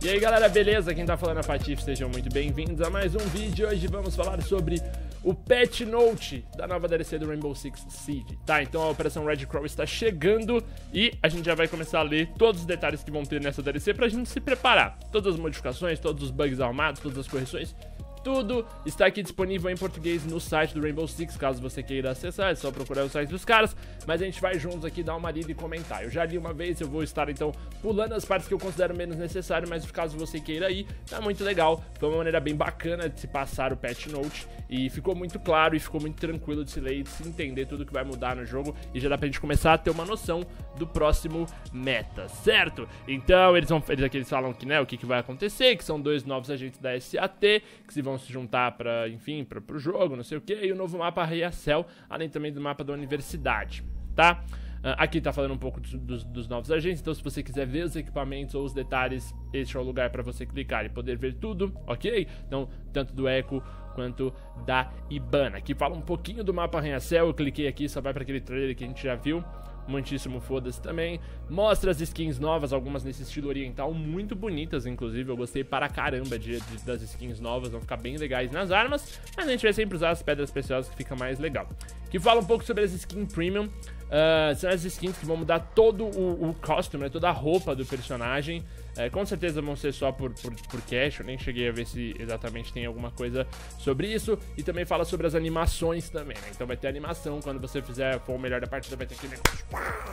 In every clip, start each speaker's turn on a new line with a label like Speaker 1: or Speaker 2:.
Speaker 1: E aí galera, beleza? Quem tá falando é a Patife, sejam muito bem-vindos a mais um vídeo. Hoje vamos falar sobre o Patch Note da nova DLC do Rainbow Six Siege. Tá, então a Operação Red Crow está chegando e a gente já vai começar a ler todos os detalhes que vão ter nessa DLC pra gente se preparar. Todas as modificações, todos os bugs arrumados, todas as correções, tudo está aqui disponível em português no site do Rainbow Six, caso você queira acessar, é só procurar o site dos caras, mas a gente vai juntos aqui dar uma lida e comentar. Eu já li uma vez, eu vou estar então pulando as partes que eu considero menos necessário, mas caso você queira ir, tá muito legal, foi uma maneira bem bacana de se passar o Patch Note, e ficou muito claro e ficou muito tranquilo de se ler e de se entender tudo que vai mudar no jogo, e já dá pra gente começar a ter uma noção do próximo meta, certo? Então eles falam que, né, o que vai acontecer, que são dois novos agentes da SAT, que se vão se juntar para, enfim, pro jogo, não sei o que, e o novo mapa Riacel, além também do mapa da universidade, tá? Aqui tá falando um pouco dos novos agentes, então se você quiser ver os equipamentos ou os detalhes, este é o lugar para você clicar e poder ver tudo, ok? Então, tanto do Echo quanto da Hibana. Aqui fala um pouquinho do mapa Riacel, eu cliquei aqui, só vai para aquele trailer que a gente já viu. Muitíssimo foda-se também. Mostra as skins novas, algumas nesse estilo oriental, muito bonitas, inclusive. Eu gostei para caramba das skins novas, vão ficar bem legais nas armas. Mas a gente vai sempre usar as pedras preciosas, que fica mais legal. Que fala um pouco sobre as skins premium. São as skins que vão mudar todo o costume, né, toda a roupa do personagem. Com certeza vão ser só por cash, eu nem cheguei a ver se exatamente tem alguma coisa sobre isso. E também fala sobre as animações também, né? Então vai ter animação, quando você for o melhor da partida vai ter aquele negócio,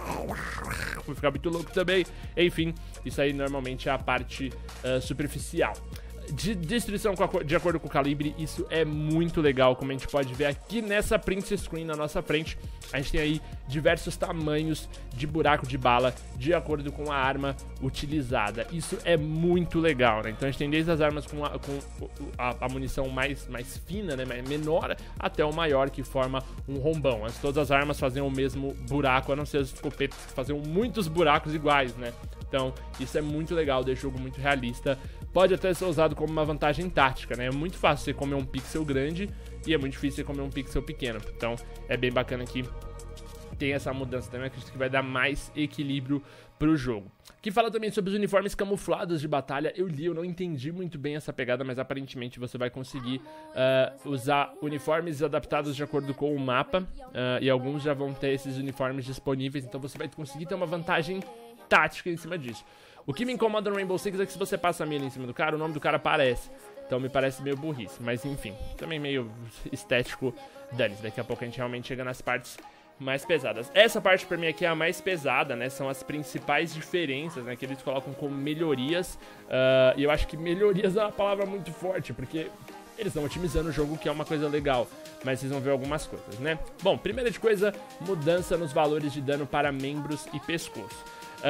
Speaker 1: vai ficar muito louco também. Enfim, isso aí normalmente é a parte superficial. De destruição de acordo com o calibre, isso é muito legal, como a gente pode ver aqui nessa print screen na nossa frente. A gente tem aí diversos tamanhos de buraco de bala de acordo com a arma utilizada. Isso é muito legal, né? Então a gente tem desde as armas com a munição mais fina, né, menor, até o maior, que forma um rombão. Todas as armas faziam o mesmo buraco, a não ser as escopetas que faziam muitos buracos iguais, né? Então isso é muito legal, deixa o jogo muito realista. Pode até ser usado como uma vantagem tática, né? É muito fácil você comer um pixel grande e é muito difícil você comer um pixel pequeno. Então é bem bacana que tem essa mudança também, acredito que vai dar mais equilíbrio pro jogo. Que fala também sobre os uniformes camuflados de batalha. Eu não entendi muito bem essa pegada, mas aparentemente você vai conseguir usar uniformes adaptados de acordo com o mapa, e alguns já vão ter esses uniformes disponíveis, então você vai conseguir ter uma vantagem tática em cima disso. O que me incomoda no Rainbow Six é que se você passa a mira em cima do cara, o nome do cara aparece. Então me parece meio burrice, mas enfim, também meio estético, dane-se. Daqui a pouco a gente realmente chega nas partes mais pesadas. Essa parte pra mim aqui é a mais pesada, né? São as principais diferenças, né, que eles colocam como melhorias. E eu acho que melhorias é uma palavra muito forte, porque eles estão otimizando o jogo, que é uma coisa legal, mas vocês vão ver algumas coisas, né? Bom, primeira de coisa, mudança nos valores de dano para membros e pescoço.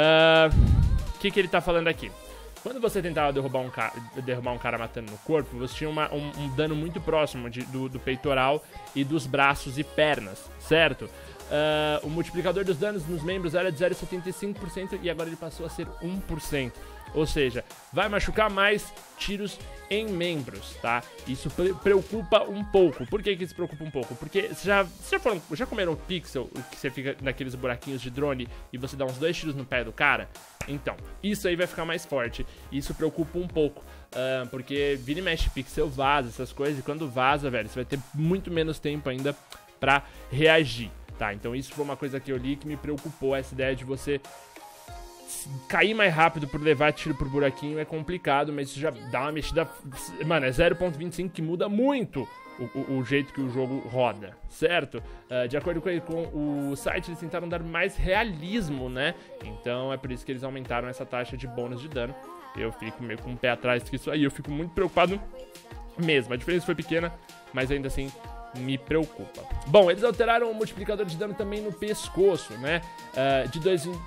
Speaker 1: O que ele tá falando aqui? Quando você tentava derrubar um cara matando no corpo, você tinha um dano muito próximo do peitoral e dos braços e pernas, certo? O multiplicador dos danos nos membros era de 0,75% e agora ele passou a ser 1%. Ou seja, vai machucar mais tiros em membros, tá? Isso preocupa um pouco. Por que isso preocupa um pouco? Porque já comeram pixel, que você fica naqueles buraquinhos de drone e você dá uns 2 tiros no pé do cara? Então, isso aí vai ficar mais forte. Isso preocupa um pouco, porque vira e mexe pixel, vaza, essas coisas. E quando vaza, velho, você vai ter muito menos tempo ainda pra reagir, tá? Então isso foi uma coisa que eu li que me preocupou. Essa ideia de você cair mais rápido por levar tiro por buraquinho é complicado, mas isso já dá uma mexida. Mano, é 0,25 que muda muito o jeito que o jogo roda, certo? De acordo com o site, eles tentaram dar mais realismo, né? Então é por isso que eles aumentaram essa taxa de bônus de dano. Eu fico meio com o pé atrás disso aí, eu fico muito preocupado mesmo. A diferença foi pequena, mas ainda assim me preocupa. Bom, eles alteraram o multiplicador de dano também no pescoço, né? De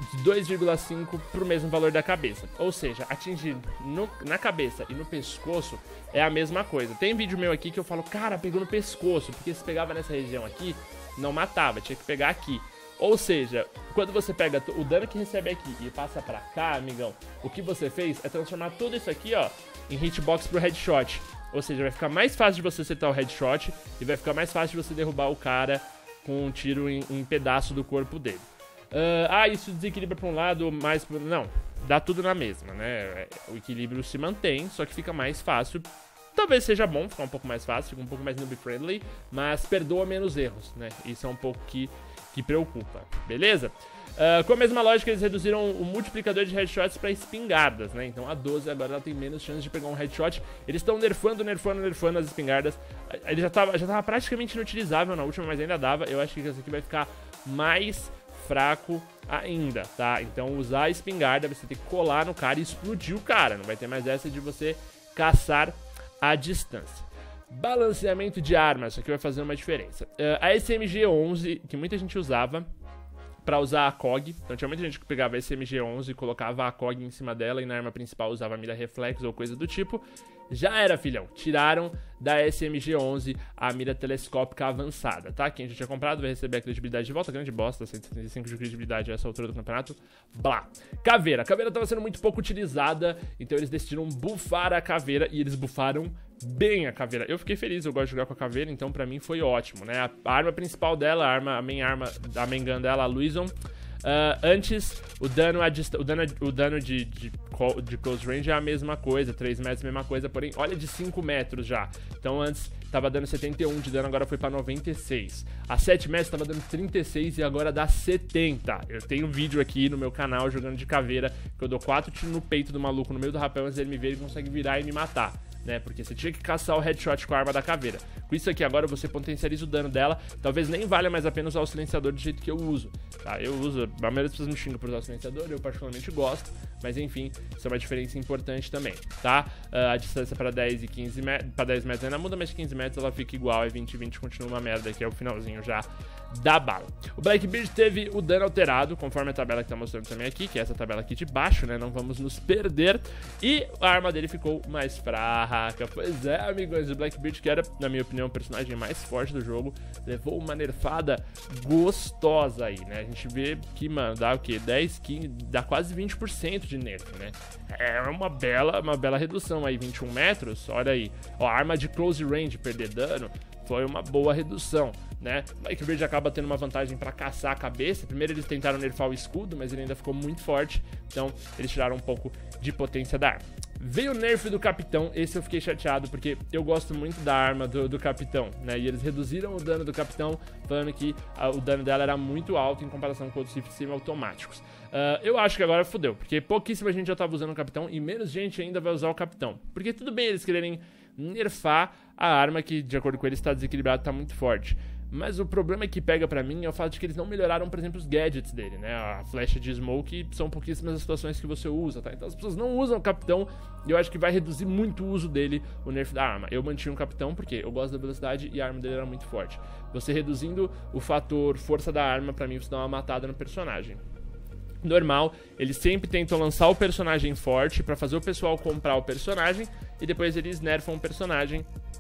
Speaker 1: 2,5 pro mesmo valor da cabeça. Ou seja, atingir na cabeça e no pescoço é a mesma coisa. Tem vídeo meu aqui que eu falo, cara, pegou no pescoço, porque se pegava nessa região aqui, não matava, tinha que pegar aqui. Ou seja, quando você pega o dano que recebe aqui e passa pra cá, amigão, o que você fez é transformar tudo isso aqui, ó, em hitbox pro headshot. Ou seja, vai ficar mais fácil de você acertar o headshot e vai ficar mais fácil de você derrubar o cara com um tiro em pedaço do corpo dele. Isso desequilibra pra um lado, mais pro... Não, dá tudo na mesma, né? O equilíbrio se mantém, só que fica mais fácil. Talvez seja bom ficar um pouco mais fácil, fica um pouco mais noob-friendly, mas perdoa menos erros, né? Isso é um pouco que preocupa, beleza? Com a mesma lógica, eles reduziram o multiplicador de headshots para espingardas, né? Então a 12 agora ela tem menos chance de pegar um headshot. Eles estão nerfando as espingardas. Ele já tava praticamente inutilizável na última, mas ainda dava. Eu acho que esse aqui vai ficar mais fraco ainda, tá? Então usar a espingarda, você tem que colar no cara e explodir o cara. Não vai ter mais essa de você caçar à distância. Balanceamento de armas, isso aqui vai fazer uma diferença. A SMG-11, que muita gente usava pra usar a COG, então tinha muita gente que pegava a SMG-11 e colocava a COG em cima dela e na arma principal usava a mira reflex ou coisa do tipo. Já era, filhão. Tiraram da SMG-11 a mira telescópica avançada, tá? Quem já tinha comprado vai receber a credibilidade de volta. Grande bosta, 175 de credibilidade a essa altura do campeonato. Blá. Caveira. A caveira tava sendo muito pouco utilizada, então eles decidiram buffar a caveira e eles buffaram bem a caveira. Eu fiquei feliz, eu gosto de jogar com a caveira, então pra mim foi ótimo, né? A arma principal dela, a main gun dela, a Luison. Antes, o dano de close range é a mesma coisa, 3 metros é a mesma coisa, porém, olha de 5 metros já. Então antes tava dando 71 de dano, agora foi pra 96. A 7 metros tava dando 36 e agora dá 70. Eu tenho um vídeo aqui no meu canal jogando de caveira, que eu dou 4 tiros no peito do maluco no meio do rapel, antes dele me ver, ele consegue virar e me matar, né? Porque você tinha que caçar o headshot com a arma da caveira. Com isso aqui agora você potencializa o dano dela. Talvez nem valha mais a pena usar o silenciador do jeito que eu uso, tá? Eu uso, a maioria das pessoas me xingam por usar o silenciador, eu particularmente gosto, mas enfim, isso é uma diferença importante também, tá? A distância para 10 e 15 metros, para 10 metros ainda muda, mas 15 metros ela fica igual, é 20 e 20 continua uma merda, que é o finalzinho já da bala. O Blackbeard teve o dano alterado, conforme a tabela que tá mostrando também aqui, que é essa tabela aqui de baixo, né? Não vamos nos perder. E a arma dele ficou mais fraca. Pois é, amigos, o Blackbeard, que era, na minha opinião, o personagem mais forte do jogo, levou uma nerfada gostosa aí, né? A gente vê que, mano, dá o quê? 10, 15, dá quase 20% de nerf, né? É uma bela redução aí, 21 metros, olha aí. Ó, a arma de close range perder dano foi uma boa redução, né? O Blackbeard acaba tendo uma vantagem para caçar a cabeça. Primeiro eles tentaram nerfar o escudo, mas ele ainda ficou muito forte, então eles tiraram um pouco de potência da arma. Veio o nerf do capitão, esse eu fiquei chateado, porque eu gosto muito da arma do capitão, né? E eles reduziram o dano do capitão, falando que o dano dela era muito alto em comparação com outros rifles semi-automáticos. Eu acho que agora fodeu, porque pouquíssima gente já tava usando o capitão e menos gente ainda vai usar o capitão. Porque tudo bem eles quererem nerfar a arma que, de acordo com eles, está desequilibrada, está muito forte. Mas o problema que pega pra mim é o fato de que eles não melhoraram, por exemplo, os gadgets dele, né? A flecha de smoke são pouquíssimas as situações que você usa, tá? Então as pessoas não usam o capitão e eu acho que vai reduzir muito o uso dele, o nerf da arma. Eu mantinha um capitão porque eu gosto da velocidade e a arma dele era muito forte. Você reduzindo o fator força da arma, pra mim, você dá uma matada no personagem. Normal, eles sempre tentam lançar o personagem forte pra fazer o pessoal comprar o personagem e depois eles nerfam o personagem.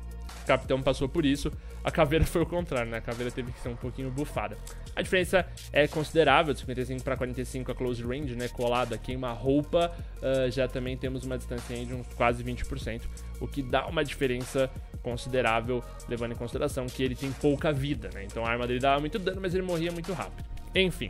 Speaker 1: O capitão passou por isso, a caveira foi o contrário, né? A caveira teve que ser um pouquinho bufada. A diferença é considerável, de 55 para 45 a close range, né? Colada, queima-roupa, já também temos uma distância de uns quase 20%, o que dá uma diferença considerável, levando em consideração que ele tem pouca vida, né? Então a arma dele dava muito dano, mas ele morria muito rápido. Enfim,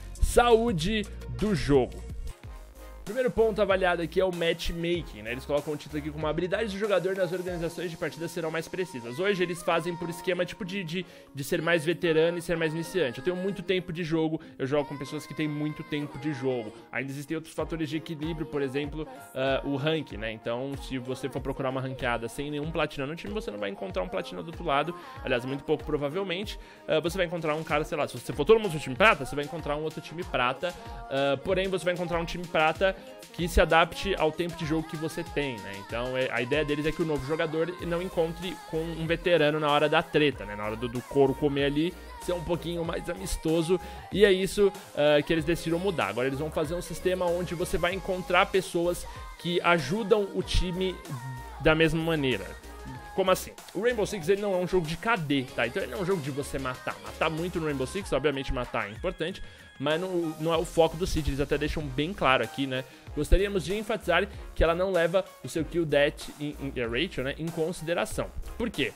Speaker 1: saúde do jogo. Primeiro ponto avaliado aqui é o matchmaking, né? Eles colocam o título aqui como habilidades do jogador nas organizações de partidas serão mais precisas. Hoje eles fazem por esquema tipo de ser mais veterano e ser mais iniciante. Eu tenho muito tempo de jogo, eu jogo com pessoas que têm muito tempo de jogo. Ainda existem outros fatores de equilíbrio, por exemplo, o rank, né? Então, se você for procurar uma ranqueada sem nenhum platina no time, você não vai encontrar um platina do outro lado. Aliás, muito pouco provavelmente. Você vai encontrar um cara, sei lá, se você for todo mundo no time prata, você vai encontrar um outro time prata. Porém, você vai encontrar um time prata que se adapte ao tempo de jogo que você tem, né? Então a ideia deles é que o novo jogador não encontre com um veterano na hora da treta, né? Na hora do couro comer ali, ser um pouquinho mais amistoso, e é isso que eles decidiram mudar. Agora eles vão fazer um sistema onde você vai encontrar pessoas que ajudam o time da mesma maneira. Como assim? O Rainbow Six ele não é um jogo de KD, tá? Então ele não é um jogo de você matar. Matar muito no Rainbow Six, obviamente matar é importante, mas não é o foco do Siege, eles até deixam bem claro aqui, né? Gostaríamos de enfatizar que ela não leva o seu kill death ratio, né, em consideração. Por quê?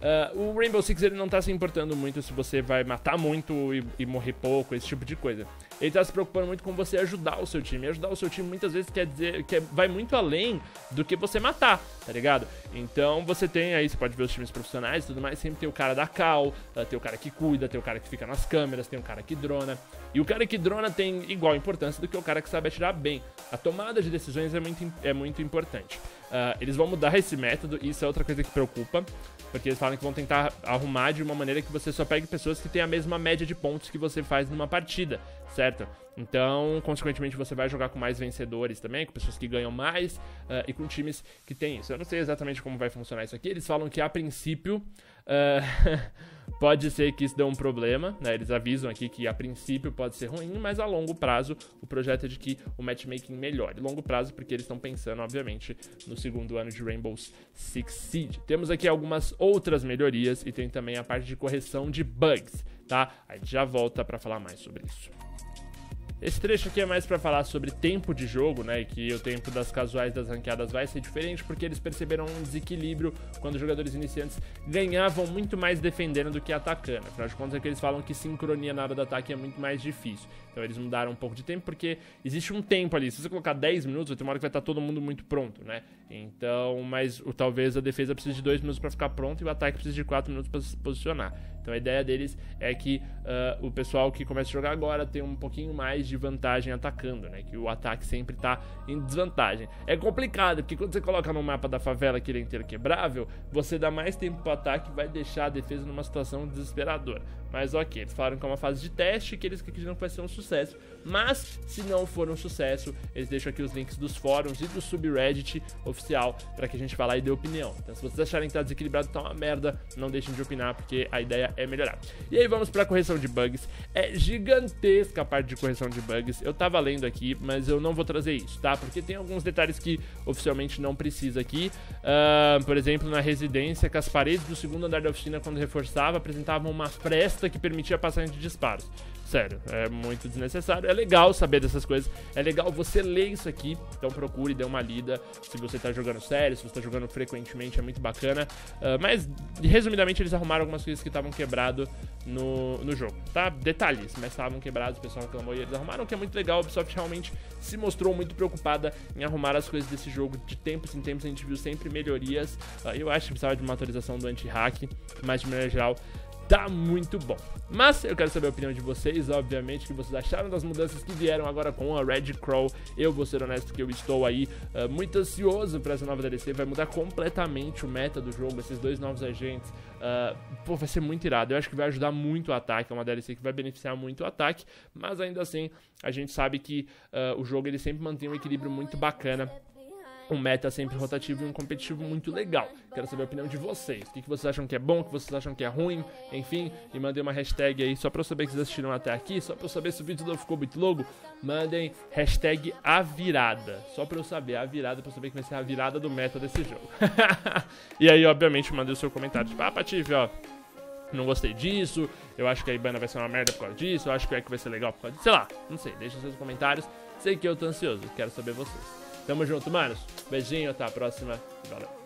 Speaker 1: O Rainbow Six ele não tá se importando muito se você vai matar muito e morrer pouco, esse tipo de coisa. ele tá se preocupando muito com você ajudar o seu time. E ajudar o seu time muitas vezes quer dizer que vai muito além do que você matar, tá ligado? Então você tem aí, você pode ver os times profissionais e tudo mais, sempre tem o cara da cal, tem o cara que cuida, tem o cara que fica nas câmeras, tem o cara que drona. E o cara que drona tem igual importância do que o cara que sabe atirar bem. A tomada de decisões é muito importante. Eles vão mudar esse método, e isso é outra coisa que preocupa, porque eles falam que vão tentar arrumar de uma maneira que você só pegue pessoas que têm a mesma média de pontos que você faz numa partida, certo? Então, consequentemente, você vai jogar com mais vencedores também, com pessoas que ganham mais e com times que tem isso. Eu não sei exatamente como vai funcionar isso aqui. Eles falam que, a princípio, pode ser que isso dê um problema, né? Eles avisam aqui que, a princípio, pode ser ruim, mas a longo prazo, o projeto é de que o matchmaking melhore. Longo prazo, porque eles estão pensando, obviamente, no segundo ano de Rainbow Six Siege. Temos aqui algumas outras melhorias e tem também a parte de correção de bugs, tá? A gente já volta para falar mais sobre isso. Esse trecho aqui é mais pra falar sobre tempo de jogo, né, e que o tempo das casuais das ranqueadas vai ser diferente, porque eles perceberam um desequilíbrio quando os jogadores iniciantes ganhavam muito mais defendendo do que atacando. Afinal de contas, é que eles falam que sincronia na hora do ataque é muito mais difícil. Então eles mudaram um pouco de tempo, porque existe um tempo ali. Se você colocar 10 minutos, vai ter uma hora que vai estar todo mundo muito pronto, né? Então, mas talvez a defesa precise de 2 minutos pra ficar pronto e o ataque precise de 4 minutos pra se posicionar. Então a ideia deles é que o pessoal que começa a jogar agora tem um pouquinho mais de vantagem atacando, né? Que o ataque sempre tá em desvantagem. É complicado, porque quando você coloca no mapa da favela que ele é inteiro quebrável, você dá mais tempo pro ataque e vai deixar a defesa numa situação desesperadora. Mas ok, eles falaram que é uma fase de teste, que eles acreditam que vai ser um sucesso. Mas, se não for um sucesso, eles deixam aqui os links dos fóruns e do subreddit oficial pra que a gente vá lá e dê opinião. Então, se vocês acharem que tá desequilibrado, tá uma merda, não deixem de opinar, porque a ideia é melhorar. E aí vamos pra correção de bugs. É gigantesca a parte de correção de bugs. Eu tava lendo aqui, mas eu não vou trazer isso, tá? Porque tem alguns detalhes que oficialmente não precisa aqui. Por exemplo, na residência, que as paredes do segundo andar da oficina, quando reforçava, apresentavam uma fresta que permitia a passagem de disparos. Sério, é muito desnecessário. É legal saber dessas coisas, é legal você ler isso aqui. Então procure, dê uma lida se você tá jogando sério, se você tá jogando frequentemente, é muito bacana. Mas, resumidamente, eles arrumaram algumas coisas que estavam quebradas no jogo, tá? Detalhes, mas estavam quebrados, o pessoal reclamou e eles arrumaram, que é muito legal. A Ubisoft realmente se mostrou muito preocupada em arrumar as coisas desse jogo. De tempos em tempos a gente viu sempre melhorias. Eu acho que precisava de uma atualização do anti-hack, mas de maneira geral tá muito bom. Mas eu quero saber a opinião de vocês, obviamente, o que vocês acharam das mudanças que vieram agora com a Red Crow. Eu vou ser honesto que eu estou aí muito ansioso para essa nova DLC. Vai mudar completamente o meta do jogo, esses 2 novos agentes. Pô, vai ser muito irado. Eu acho que vai ajudar muito o ataque, é uma DLC que vai beneficiar muito o ataque, mas ainda assim, a gente sabe que o jogo ele sempre mantém um equilíbrio muito bacana. Um meta sempre rotativo e um competitivo muito legal. Quero saber a opinião de vocês. O que vocês acham que é bom, o que vocês acham que é ruim, enfim. E mandem uma hashtag aí, só pra eu saber que vocês assistiram até aqui, só pra eu saber se o vídeo não ficou muito longo. Mandem hashtag #avirada. Só pra eu saber, a virada, pra eu saber que vai ser a virada do meta desse jogo. E aí, obviamente, mandem o seu comentário. Tipo, Patife, ó, não gostei disso, eu acho que a Ibana vai ser uma merda por causa disso, eu acho que o Echo vai ser legal por causa disso, sei lá, não sei, deixa os seus comentários. Sei que eu tô ansioso, quero saber vocês. Tamo junto, manos. Beijinho, até a próxima. Valeu.